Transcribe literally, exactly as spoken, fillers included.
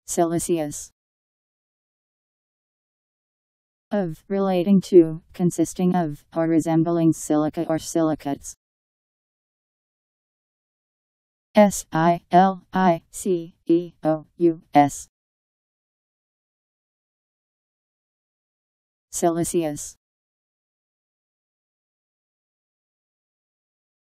Siliceous. Of, relating to, consisting of, or resembling silica or silicates. S I L I C E O U S. Siliceous.